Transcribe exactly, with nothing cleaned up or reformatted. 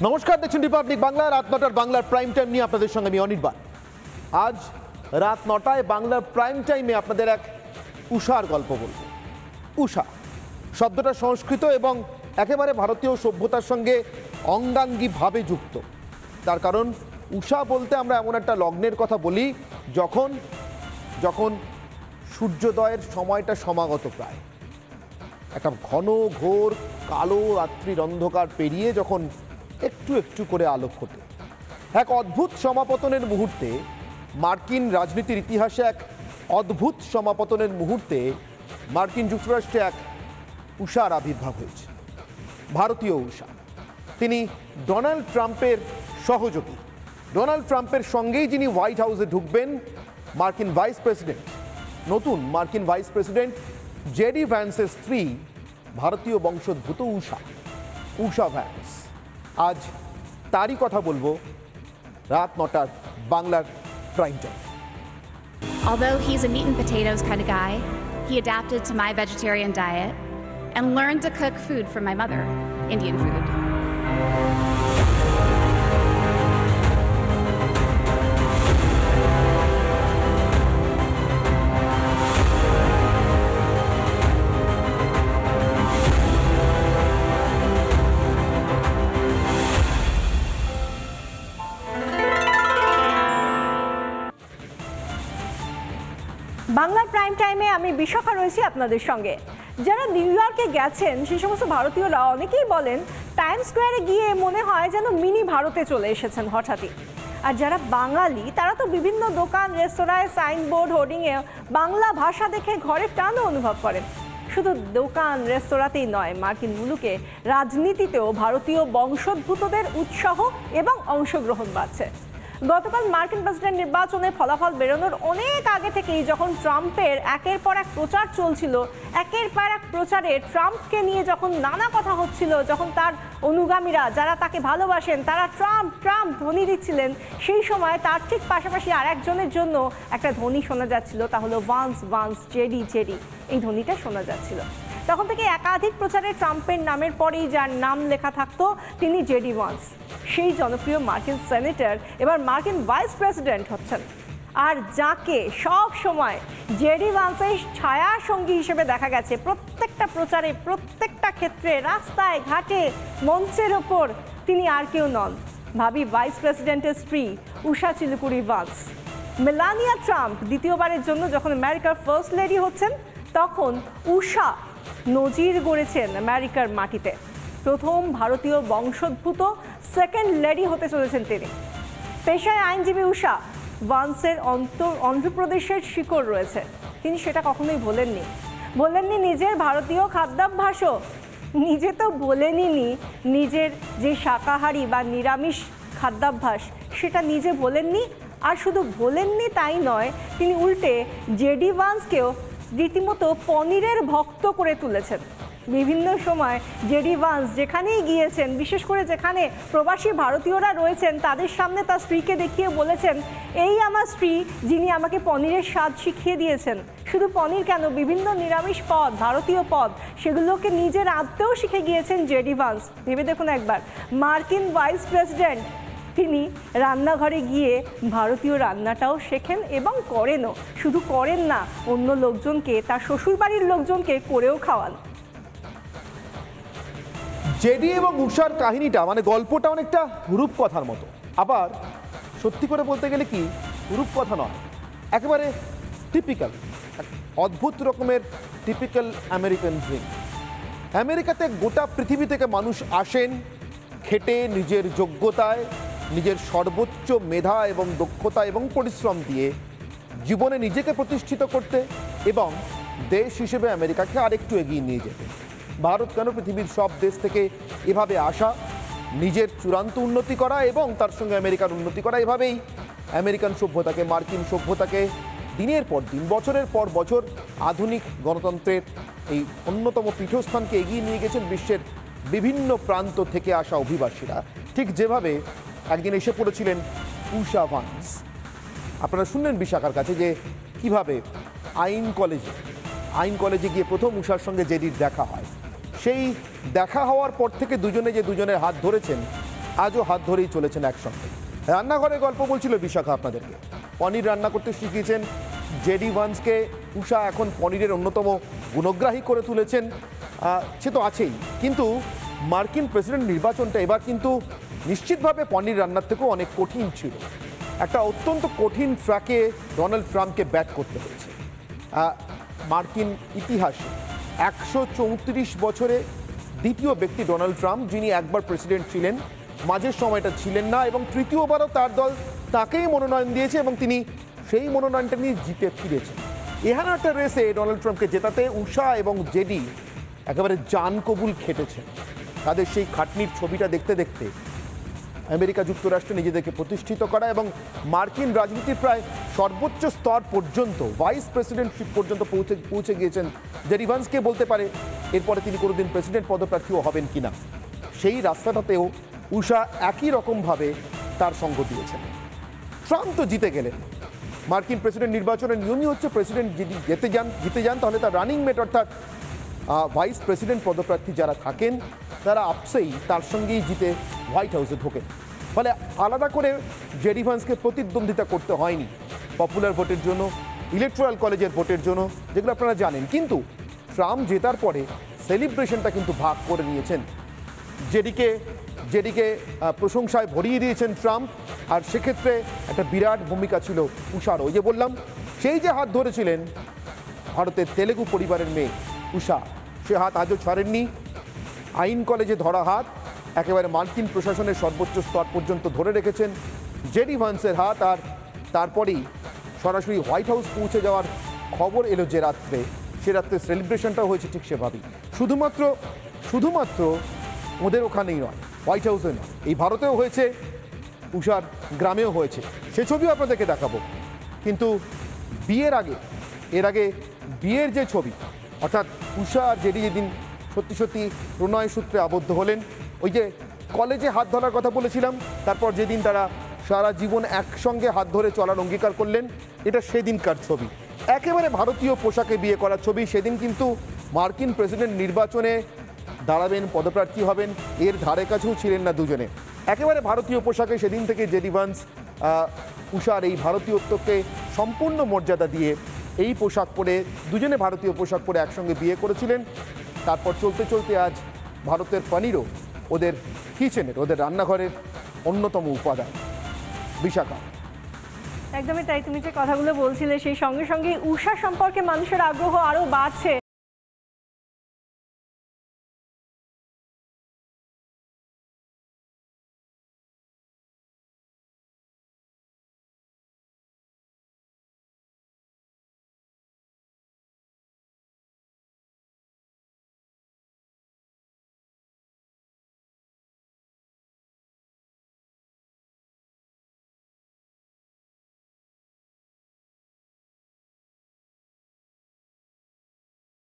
নমস্কার, দেখছেন রিপাবলিক বাংলা। রাত নটার বাংলার প্রাইম টাইম নিয়ে আপনাদের সঙ্গে আমি অনির্বাণ। আজ রাত নটায় বাংলার প্রাইম টাইমে আপনাদের এক উষার গল্প বলব। উষা শব্দটা সংস্কৃত এবং একেবারে ভারতীয় সভ্যতার সঙ্গে অঙ্গাঙ্গিভাবে যুক্ত। তার কারণ উষা বলতে আমরা এমন একটা লগ্নের কথা বলি যখন যখন সূর্যোদয়ের সময়টা সমাগত, প্রায় একটা ঘন ঘোর কালো রাত্রির অন্ধকার পেরিয়ে যখন একটু একটু করে আলো ফোটে। এক অদ্ভুত সমাপতনের মুহূর্তে, মার্কিন রাজনীতির ইতিহাসে এক অদ্ভুত সমাপতনের মুহূর্তে মার্কিন যুক্তরাষ্ট্রে এক উষার আবির্ভাব হয়েছে, ভারতীয় উষা। তিনি ডোনাল্ড ট্রাম্পের সহযোগী। ডোনাল্ড ট্রাম্পের সঙ্গেই যিনি হোয়াইট হাউসে ঢুকবেন, মার্কিন ভাইস প্রেসিডেন্ট, নতুন মার্কিন ভাইস প্রেসিডেন্ট জেডি ভ্যান্সের স্ত্রী, ভারতীয় বংশোদ্ভূত উষা, উষা ভ্যান্স। আজ তারই কথা বলবো রাত নটার বাংলার prime time. Although he's a meat and potatoes kind of guy, he adapted to my vegetarian diet and learned to cook food from my mother, Indian food. বাংলার প্রাইম টাইমে আমি বিশাখা রয়েছি আপনাদের সঙ্গে। যারা নিউ ইয়র্কে গেছেন সেই সমস্ত ভারতীয়রা অনেকেই বলেন টাইম স্কোয়ারে গিয়ে মনে হয় যেন মিনি ভারতে চলে এসেছেন হঠাৎই। আর যারা বাঙালি তারা তো বিভিন্ন দোকান, রেস্তোরাঁয় সাইনবোর্ড, হোর্ডিংয়ে বাংলা ভাষা দেখে ঘরের টানও অনুভব করেন। শুধু দোকান রেস্তোরাঁতেই নয়, মার্কিন মুলুকে রাজনীতিতেও ভারতীয় বংশোদ্ভূতদের উৎসাহ এবং অংশগ্রহণ বাড়ছে। গতকাল মার্কিন প্রেসিডেন্ট নির্বাচনের ফলাফল বেরোনোর অনেক আগে থেকেই যখন ট্রাম্পের একের পর এক প্রচার চলছিল, একের পর এক প্রচারে ট্রাম্পকে নিয়ে যখন নানা কথা হচ্ছিল, যখন তার অনুগামীরা যারা তাকে ভালোবাসেন তারা ট্রাম্প ট্রাম্প ধ্বনি দিচ্ছিলেন, সেই সময় তার ঠিক পাশাপাশি আর একজনের জন্য একটা ধ্বনি শোনা যাচ্ছিল, তা হলো ভান্স ভান্স, জেডি জেডি, এই ধ্বনিটা শোনা যাচ্ছিল। তখন থেকে একাধিক প্রচারে ট্রাম্পের নামের পরেই যার নাম লেখা থাকতো তিনি জেডি ভান্স। সেই জনপ্রিয় মার্কিন সেনেটর এবার মার্কিন ভাইস প্রেসিডেন্ট হচ্ছেন। আর যাকে সব সময় জেডি ভান্সের ছায়া সঙ্গী হিসেবে দেখা গেছে প্রত্যেকটা প্রচারে, প্রত্যেকটা ক্ষেত্রে, রাস্তায় ঘাটে, মঞ্চের ওপর, তিনি আর কেউ নন, ভাবি ভাইস প্রেসিডেন্টের স্ত্রী Usha Chilukuri Vance. Melania Trump দ্বিতীয়বারের জন্য যখন আমেরিকার ফার্স্ট লেডি হচ্ছেন, তখন উষা নজির গড়েছেন আমেরিকার মাটিতে। প্রথম ভারতীয় বংশোদ্ভূত সেকেন্ড লেডি হতে চলেছেন তিনি। পেশায় আইনজীবী উষা ভান্সের অন্তর অন্ধ্রপ্রদেশের শিকড় রয়েছে, তিনি সেটা কখনোই ভোলেননি। বললেননি নিজের ভারতীয় খাদ্যাভ্যাসও, নিজে তো বলেননি নিজের যে শাকাহারি বা নিরামিষ খাদ্যাভ্যাস সেটা নিজে বলেননি। আর শুধু বলেননি তাই নয়, তিনি উল্টে জেডি ভান্সকেও রীতিমতো পনিরের ভক্ত করে তুলেছেন। বিভিন্ন সময় জেডি ভান্স যেখানেই গিয়েছেন, বিশেষ করে যেখানে প্রবাসী ভারতীয়রা রয়েছেন, তাদের সামনে তার স্ত্রীকে দেখিয়ে বলেছেন, এই আমার স্ত্রী যিনি আমাকে পনিরের স্বাদ শিখিয়ে দিয়েছেন। শুধু পনির কেন, বিভিন্ন নিরামিষ পদ, ভারতীয় পদ, সেগুলোকে নিজের আদতেও শিখে গিয়েছেন জেডি ভান্স। ভেবে দেখুন একবার, মার্কিন ভাইস প্রেসিডেন্ট, তিনি রান্নাঘরে গিয়ে ভারতীয় রান্নাটাও শেখেন এবং করেনও। শুধু করেন না, অন্য লোকজনকে, তার শ্বশুরবাড়ির লোকজনকে করেও খাওয়ান। জেডি এবং উষার কাহিনীটা, মানে গল্পটা অনেকটা রূপকথার মতো। আবার সত্যি করে বলতে গেলে কি, রূপকথা নয়, একেবারে টিপিক্যাল, অদ্ভুত রকমের টিপিক্যাল আমেরিকান ড্রিম। আমেরিকাতে গোটা পৃথিবী থেকে মানুষ আসেন খেটে, নিজের যোগ্যতায়, নিজের সর্বোচ্চ মেধা এবং দক্ষতা এবং পরিশ্রম দিয়ে জীবনে নিজেকে প্রতিষ্ঠিত করতে এবং দেশ হিসেবে আমেরিকাকে আরেকটু এগিয়ে নিয়ে যেতে। ভারত কেন, পৃথিবীর সব দেশ থেকে এভাবে আসা, নিজের চূড়ান্ত উন্নতি করা এবং তার সঙ্গে আমেরিকার উন্নতি করা, এভাবেই আমেরিকান সভ্যতাকে, মার্কিন সভ্যতাকে দিনের পর দিন, বছরের পর বছর আধুনিক গণতন্ত্রের এই অন্যতম পীঠস্থানকে এগিয়ে নিয়ে গেছেন বিশ্বের বিভিন্ন প্রান্ত থেকে আসা অভিবাসীরা। ঠিক যেভাবে একদিন এসে পড়েছিলেন উষা ভান্স। আপনারা শুনলেন বিশাখার কাছে যে কিভাবে আইন কলেজে আইন কলেজে গিয়ে প্রথম উষার সঙ্গে জেডির দেখা হয়। সেই দেখা হওয়ার পর থেকে দুজনে যে দুজনের হাত ধরেছেন আজও হাত ধরেই চলেছেন একসঙ্গে। রান্নাঘরের গল্প বলছিল বিশাখা আপনাদেরকে, পনির রান্না করতে শিখিয়েছেন জেডি ভান্সকে। উষা এখন পনিরের অন্যতম গুণগ্রাহী করে তুলেছেন, সে তো আছেই, কিন্তু মার্কিন প্রেসিডেন্ট নির্বাচনটা এবার কিন্তু নিশ্চিতভাবে পনির রান্নার থেকেও অনেক কঠিন ছিল। একটা অত্যন্ত কঠিন ট্র্যাকে ডোনাল্ড ট্রাম্পকে ব্যাট করতে হয়েছে। মার্কিন ইতিহাসে একশো চৌত্রিশ বছরে দ্বিতীয় ব্যক্তি ডোনাল্ড ট্রাম্প, যিনি একবার প্রেসিডেন্ট ছিলেন, মাঝের সময়টা ছিলেন না, এবং তৃতীয়বারও তার দল তাকেই মনোনয়ন দিয়েছে এবং তিনি সেই মনোনয়নটা নিয়ে জিতে ফিরেছেন। এখানে একটা রেসে ডোনাল্ড ট্রাম্পকে জেতাতে উষা এবং জেডি একেবারে জান কবুল খেটেছেন। তাদের সেই খাটনির ছবিটা দেখতে দেখতে আমেরিকা যুক্তরাষ্ট্রে নিজেদেরকে প্রতিষ্ঠিত করা এবং মার্কিন রাজনীতির প্রায় সর্বোচ্চ স্তর পর্যন্ত, ভাইস প্রেসিডেন্টশিপ পর্যন্ত পৌঁছে পৌঁছে গিয়েছেন জেডি ভান্সকে বলতে পারে এরপরে তিনি কোনোদিন প্রেসিডেন্ট পদপ্রার্থীও হবেন কিনা। সেই রাস্তাটাতেও উষা একই রকমভাবে তার সঙ্গ দিয়েছেন। ট্রাম্প তো জিতে গেলেন। মার্কিন প্রেসিডেন্ট নির্বাচনের নিয়মই হচ্ছে প্রেসিডেন্ট যদি জিতে যান জিতে যান তাহলে তার রানিং মেট অর্থাৎ ভাইস প্রেসিডেন্ট পদপ্রার্থী যারা থাকেন তারা আপসেই তার সঙ্গেই জিতে হোয়াইট হাউসে ঢোকেন। ফলে আলাদা করে জেডি ভান্সকে প্রতিদ্বন্দ্বিতা করতে হয়নি পপুলার ভোটের জন্য, ইলেকট্রাল কলেজের ভোটের জন্য, যেগুলো আপনারা জানেন। কিন্তু ট্রাম্প জেতার পরে সেলিব্রেশনটা কিন্তু ভাগ করে নিয়েছেন। জেডিকে জেডিকে প্রশংসায় ভরিয়ে দিয়েছেন ট্রাম্প, আর সেক্ষেত্রে একটা বিরাট ভূমিকা ছিল উষার। ওই যে বললাম, সেই যে হাত ধরেছিলেন ভারতের তেলেগু পরিবারের মেয়ে উষা, সে হাত আজও ছাড়েননি। আইন কলেজে ধরা হাত একেবারে মার্কিন প্রশাসনের সর্বোচ্চ স্তর পর্যন্ত ধরে রেখেছেন জেডি ভান্সের হাত। আর তারপরেই সরাসরি হোয়াইট হাউস পৌঁছে যাওয়ার খবর এলো যে রাত্রে, সে রাত্রে সেলিব্রেশনটাও হয়েছে ঠিক সেভাবেই। শুধুমাত্র শুধুমাত্র ওদের ওখানেই নয়, হোয়াইট হাউসে নয়, এই ভারতেও হয়েছে, উষার গ্রামেও হয়েছে, সে ছবিও আপনাদেরকে দেখাবো। কিন্তু বিয়ের আগে, এর আগে বিয়ের যে ছবি, অর্থাৎ উষা আর জেডি যেদিন সত্যি সত্যি প্রণয় সূত্রে আবদ্ধ হলেন, ওই যে কলেজে হাত ধরার কথা বলেছিলাম, তারপর যেদিন তারা সারা জীবন একসঙ্গে হাত ধরে চলার অঙ্গীকার করলেন, এটা সেদিনকার ছবি। একেবারে ভারতীয় পোশাকে বিয়ে করার ছবি। সেদিন কিন্তু মার্কিন প্রেসিডেন্ট নির্বাচনে দাঁড়াবেন, পদপ্রার্থী হবেন, এর ধারে কাছেও ছিলেন না দুজনে। একেবারে ভারতীয় পোশাকে সেদিন থেকে জেডি ভান্স উষার এই ভারতীয়ত্বকে সম্পূর্ণ মর্যাদা দিয়ে এই পোশাক পরে, দুজনে ভারতীয় পোশাক পরে একসঙ্গে বিয়ে করেছিলেন। তারপর চলতে চলতে আজ ভারতের পনিরও ওদের কিচেনের, ওদের রান্নাঘরের অন্যতম উপাদান। বিশাখা, একদমই তাই। তুমি যে কথাগুলো বলছিলে সেই সঙ্গে সঙ্গে উষা সম্পর্কে মানুষের আগ্রহ আরও বাড়ছে।